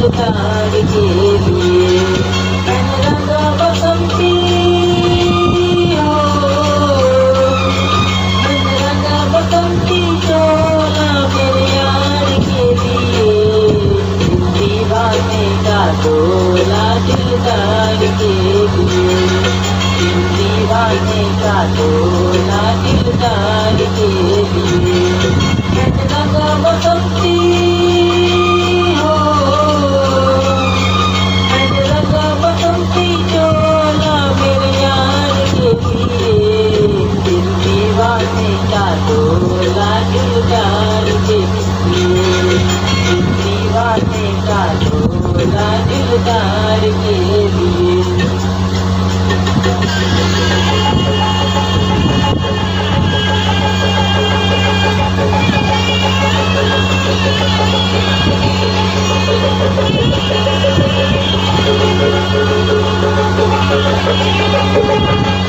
दिलदार के लिए। रंगा बसंती हो, रंगा बसंती चोला मेरे यार के लिए। दीवाने का डोला दिलदार के लिए। दीवाने का डोला दिलदार के लिए। रंगा बसंती हो, रंगा बसंती चोला मेरे यार के लिए। दीवाने का डोला दिलदार के लिए। दीवाने का डोला दिलदार के